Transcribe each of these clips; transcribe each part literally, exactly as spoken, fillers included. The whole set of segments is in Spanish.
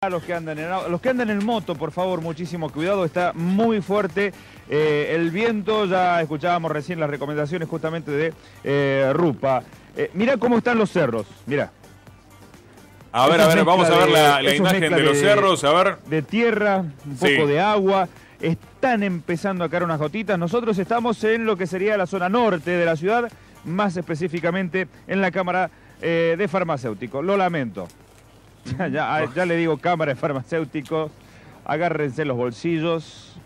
A los que andan en, los que andan en moto, por favor, muchísimo cuidado, está muy fuerte eh, el viento. Ya escuchábamos recién las recomendaciones justamente de eh, Rupa. Eh, mirá cómo están los cerros, mirá. A ver, a ver, vamos a ver la, la imagen de los cerros, a ver. De tierra, un poco Sí. de agua, están empezando a caer unas gotitas. Nosotros estamos en lo que sería la zona norte de la ciudad, más específicamente en la Cámara eh, de Farmacéuticos. Lo lamento. Ya, ya, ya le digo, Cámara de Farmacéuticos, agárrense los bolsillos.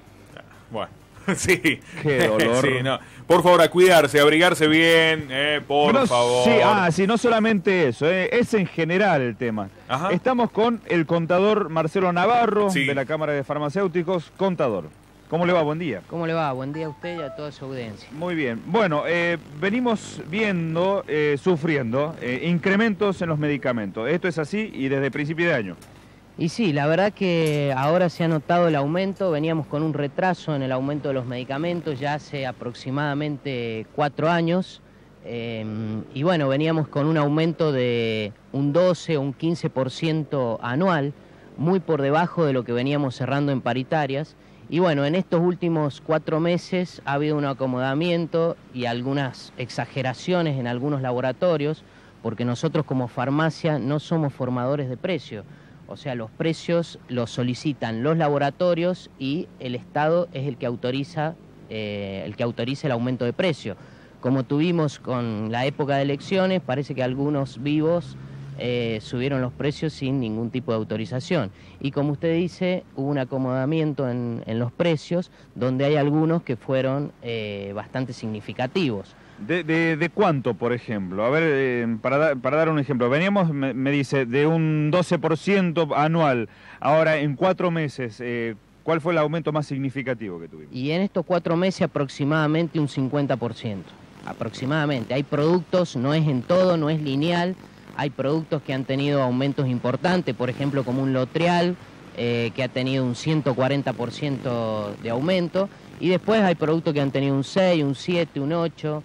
Bueno, sí. Qué dolor. Sí, no. Por favor, a cuidarse, a abrigarse bien, eh, por No, favor. Sí, ah, sí, no solamente eso, eh, es en general el tema. Ajá. Estamos con el contador Marcelo Navarro, Sí. de la Cámara de Farmacéuticos. Contador, ¿cómo le va? Buen día. ¿Cómo le va? Buen día a usted y a toda su audiencia. Muy bien. Bueno, eh, venimos viendo, eh, sufriendo, eh, incrementos en los medicamentos. Esto es así y desde principio de año. Y sí, la verdad que ahora se ha notado el aumento, veníamos con un retraso en el aumento de los medicamentos ya hace aproximadamente cuatro años. Eh, y bueno, veníamos con un aumento de un doce o un quince por ciento anual, muy por debajo de lo que veníamos cerrando en paritarias. Y bueno, en estos últimos cuatro meses ha habido un acomodamiento y algunas exageraciones en algunos laboratorios, porque nosotros como farmacia no somos formadores de precio. O sea, los precios los solicitan los laboratorios y el Estado es el que autoriza, eh, el que autoriza el aumento de precio. Como tuvimos con la época de elecciones, parece que algunos vivos eh, subieron los precios sin ningún tipo de autorización. Y como usted dice, hubo un acomodamiento en, en los precios, donde hay algunos que fueron eh, bastante significativos. ¿De, de, de cuánto, por ejemplo? A ver, eh, para, da, para dar un ejemplo. Veníamos, me, me dice, de un doce por ciento anual. Ahora, en cuatro meses, eh, ¿cuál fue el aumento más significativo que tuvimos? Y en estos cuatro meses aproximadamente un cincuenta por ciento. Aproximadamente. Hay productos, no es en todo, no es lineal. Hay productos que han tenido aumentos importantes, por ejemplo, como un Lotrial, eh, que ha tenido un ciento cuarenta por ciento de aumento. Y después hay productos que han tenido un seis, un siete, un ocho.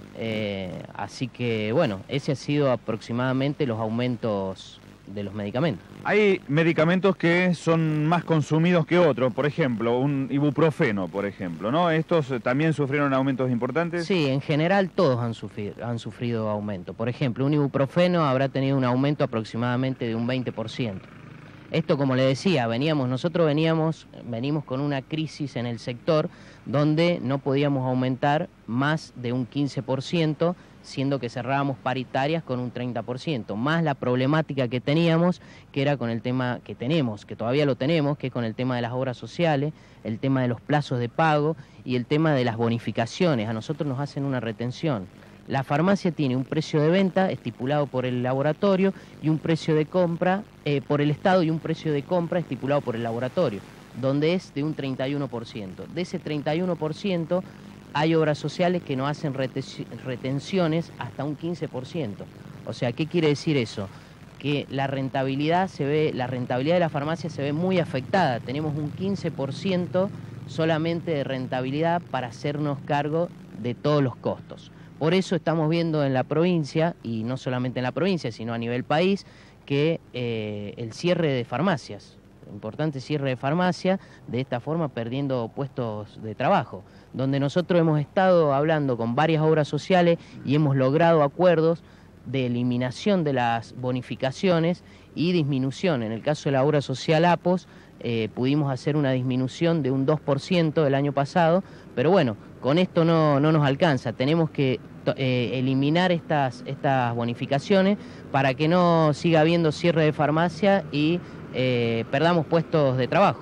Eh, así que, bueno, ese ha sido aproximadamente los aumentos de los medicamentos. Hay medicamentos que son más consumidos que otros, por ejemplo, un ibuprofeno, por ejemplo, ¿no? ¿Estos también sufrieron aumentos importantes? Sí, en general todos han sufrido, han sufrido aumento. Por ejemplo, un ibuprofeno habrá tenido un aumento aproximadamente de un veinte por ciento. Esto, como le decía, veníamos, nosotros veníamos, venimos con una crisis en el sector donde no podíamos aumentar más de un quince por ciento, siendo que cerrábamos paritarias con un treinta por ciento, más la problemática que teníamos, que era con el tema que tenemos, que todavía lo tenemos, que es con el tema de las obras sociales, el tema de los plazos de pago y el tema de las bonificaciones. A nosotros nos hacen una retención. La farmacia tiene un precio de venta estipulado por el laboratorio y un precio de compra eh, por el Estado y un precio de compra estipulado por el laboratorio, donde es de un treinta y uno por ciento. De ese treinta y uno por ciento hay obras sociales que nos hacen retenciones hasta un quince por ciento. O sea, ¿qué quiere decir eso? Que la rentabilidad se ve, la rentabilidad de la farmacia se ve muy afectada. Tenemos un quince por ciento solamente de rentabilidad para hacernos cargo de todos los costos. Por eso estamos viendo en la provincia, y no solamente en la provincia, sino a nivel país, que eh, el cierre de farmacias, importante cierre de farmacia, de esta forma perdiendo puestos de trabajo, donde nosotros hemos estado hablando con varias obras sociales y hemos logrado acuerdos de eliminación de las bonificaciones y disminución. En el caso de la obra social APOS, eh, pudimos hacer una disminución de un dos por ciento el año pasado, pero bueno, con esto no, no nos alcanza, tenemos que eh, eliminar estas, estas bonificaciones para que no siga habiendo cierre de farmacia y eh, perdamos puestos de trabajo.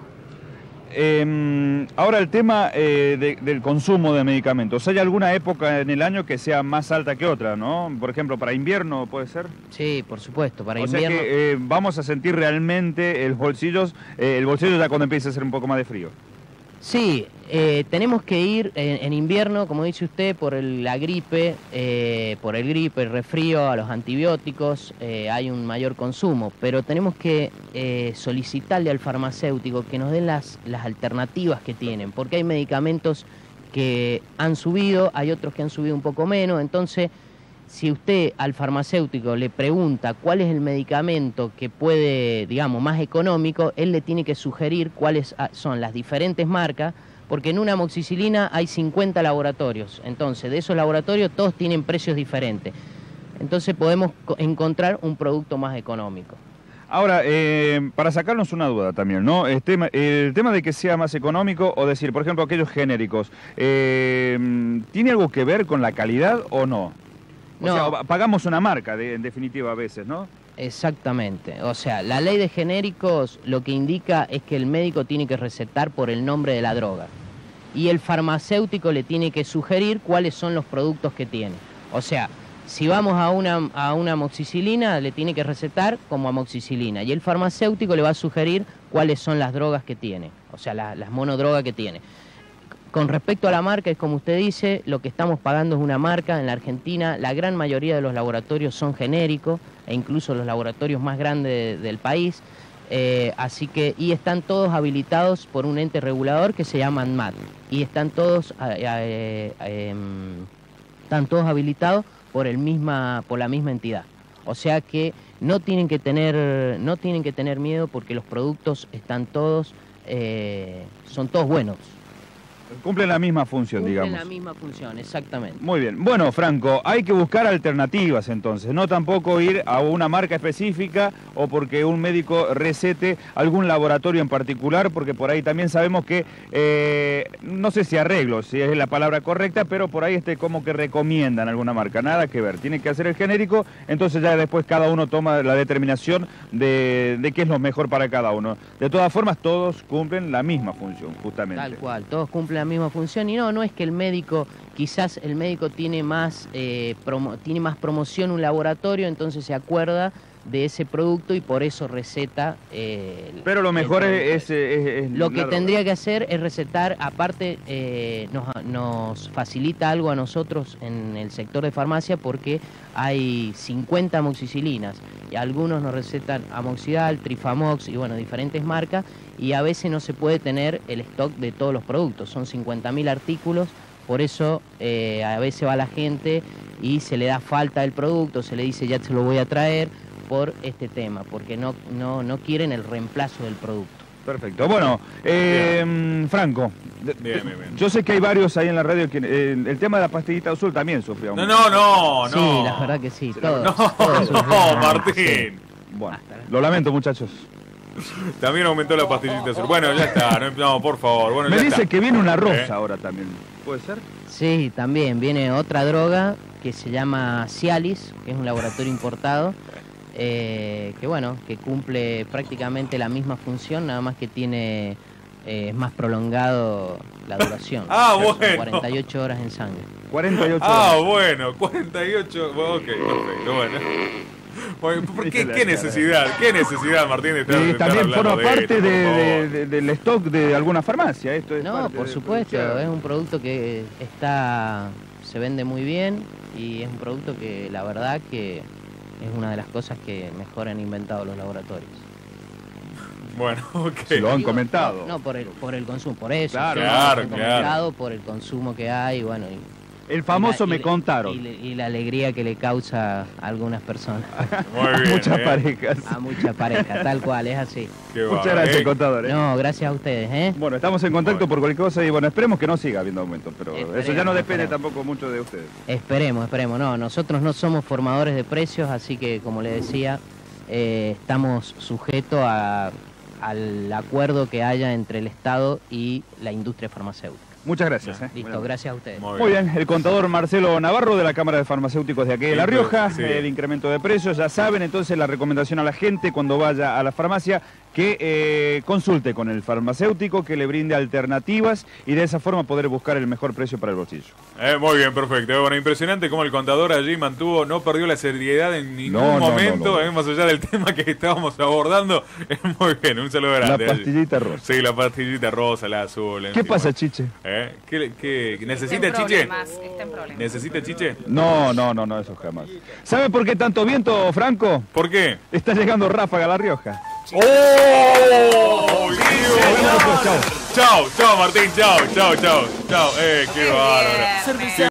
Eh, ahora el tema eh, de, del consumo de medicamentos. ¿Hay alguna época en el año que sea más alta que otra, no? Por ejemplo, para invierno, ¿puede ser? Sí, por supuesto, para o invierno. sea que eh, vamos a sentir realmente el bolsillos, eh, el bolsillo ya cuando empiece a hacer un poco más de frío. Sí, eh, tenemos que ir en, en invierno, como dice usted, por el, la gripe, eh, por el gripe, el resfrío, a los antibióticos, eh, hay un mayor consumo, pero tenemos que eh, solicitarle al farmacéutico que nos den las, las alternativas que tienen, porque hay medicamentos que han subido, hay otros que han subido un poco menos, entonces si usted al farmacéutico le pregunta cuál es el medicamento que puede, digamos, más económico, él le tiene que sugerir cuáles son las diferentes marcas, porque en una amoxicilina hay cincuenta laboratorios, entonces de esos laboratorios todos tienen precios diferentes. Entonces podemos encontrar un producto más económico. Ahora, eh, para sacarnos una duda también, ¿no? El tema, el tema de que sea más económico, o decir, por ejemplo, aquellos genéricos, eh, ¿tiene algo que ver con la calidad o no? O No. sea, pagamos una marca, de, en definitiva, a veces, ¿no? Exactamente, o sea, la ley de genéricos lo que indica es que el médico tiene que recetar por el nombre de la droga y el farmacéutico le tiene que sugerir cuáles son los productos que tiene. O sea, si vamos a una, a una amoxicilina, le tiene que recetar como amoxicilina y el farmacéutico le va a sugerir cuáles son las drogas que tiene, o sea, la, las monodrogas que tiene. Con respecto a la marca, es como usted dice, lo que estamos pagando es una marca. En la Argentina la gran mayoría de los laboratorios son genéricos, e incluso los laboratorios más grandes de, del país, eh, así que, y están todos habilitados por un ente regulador que se llama ANMAT, y están todos, eh, eh, eh, están todos habilitados por, el misma, por la misma entidad. O sea que no tienen que tener, no tienen que tener miedo porque los productos están todos, eh, son todos buenos. Cumplen la misma función, Cumplen digamos. la misma función, exactamente. Muy bien. Bueno, Franco, hay que buscar alternativas entonces, no tampoco ir a una marca específica o porque un médico recete algún laboratorio en particular, porque por ahí también sabemos que, eh, no sé si arreglo, si es la palabra correcta, pero por ahí este como que recomiendan alguna marca, nada que ver. Tiene que hacer el genérico, entonces ya después cada uno toma la determinación de, de qué es lo mejor para cada uno. De todas formas, todos cumplen la misma función, justamente. Tal cual, todos cumplen la misma función y no, no es que el médico, quizás el médico tiene más, eh, promo, tiene más promoción un laboratorio, entonces se acuerda de ese producto y por eso receta. Eh, Pero lo mejor es, es, es, es Lo que droga. tendría que hacer es recetar, aparte eh, nos, nos facilita algo a nosotros en el sector de farmacia porque hay cincuenta amoxicilinas y algunos nos recetan amoxidal, trifamox y bueno, diferentes marcas y a veces no se puede tener el stock de todos los productos, son cincuenta mil artículos, por eso eh, a veces va la gente y se le da falta del producto, se le dice ya te lo voy a traer por este tema, porque no, no, no quieren el reemplazo del producto. Perfecto. Bueno, eh, Franco, Bien, bien, bien. yo sé que hay varios ahí en la radio que eh, el tema de la pastillita azul también sufrió. No, no, no, no. Sí, la verdad que sí, todos. No, todos no, sufrimos, Martín. sí. Bueno, lo lamento, muchachos. También aumentó la pastillita azul. Bueno, ya está. No, no, por favor. Bueno, Me ya dice está. que viene una rosa ¿Eh? ahora también. ¿Puede ser? Sí, también viene otra droga que se llama Cialis, que es un laboratorio importado, eh, que bueno, que cumple prácticamente la misma función, nada más que tiene, eh, es más prolongado la duración. Ah, O sea, son bueno. cuarenta y ocho horas en sangre. cuarenta y ocho Ah, horas. bueno, cuarenta y ocho. Bueno, ok, perfecto, bueno. Bueno, ¿por qué, Viste la qué cara. necesidad? ¿Qué necesidad, Martín, de estar, de Y estar también hablando forma de parte esto, de, por de- favor? de- del stock de alguna farmacia. Esto es No, parte por de- supuesto, de- es un producto que está, se vende muy bien y es un producto que la verdad que es una de las cosas que mejor han inventado los laboratorios. Bueno, ok. Se lo han Digo, comentado. No, no, por el, por el consumo, por eso. Claro, sí, claro, han claro. comentado por el consumo que hay, bueno. Y, El famoso y la- me y- contaron. Y, le- y la alegría que le causa a algunas personas, Muy bien. Muchas ¿eh? parejas. a muchas parejas, tal cual, es así. Qué Muchas bárbaro, gracias, ¿eh? contador. ¿eh? No, gracias a ustedes, ¿eh? Bueno, estamos en contacto Bueno. por cualquier cosa y bueno, esperemos que no siga habiendo aumentos, pero eso ya no Esperemos, depende esperemos. tampoco mucho de ustedes. Esperemos, esperemos. No, nosotros no somos formadores de precios, así que, como le decía, eh, estamos sujetos a- al acuerdo que haya entre el Estado y la industria farmacéutica. Muchas gracias. ¿eh? Listo, Bueno. gracias a ustedes. Muy bien, el contador Marcelo Navarro de la Cámara de Farmacéuticos de aquí de La Sí, Rioja, sí. el incremento de precios, ya saben, entonces la recomendación a la gente cuando vaya a la farmacia que eh, consulte con el farmacéutico, que le brinde alternativas y de esa forma poder buscar el mejor precio para el bolsillo. Eh, muy bien, perfecto. Bueno, impresionante cómo el contador allí mantuvo, no perdió la seriedad en ningún No, no, no, momento, no. eh, más allá del tema que estábamos abordando. Es muy bien, un saludo La grande. allí. pastillita rosa. Sí, la pastillita rosa, la azul. en ¿Qué fin, pasa, bueno. Chiche? ¿Eh? ¿Qué, qué- necesita Está en chiche? problemas, está en problemas. ¿Necesita chiche? No, no, no, no, eso jamás. ¿Sabe por qué tanto viento, Franco? ¿Por qué? Está llegando Ráfaga a La Rioja. ¡Oh! Dios! Chao. Chao, chao Martín, chao, chao, chao, chao. Eh, qué Qué bárbaro. bien. Qué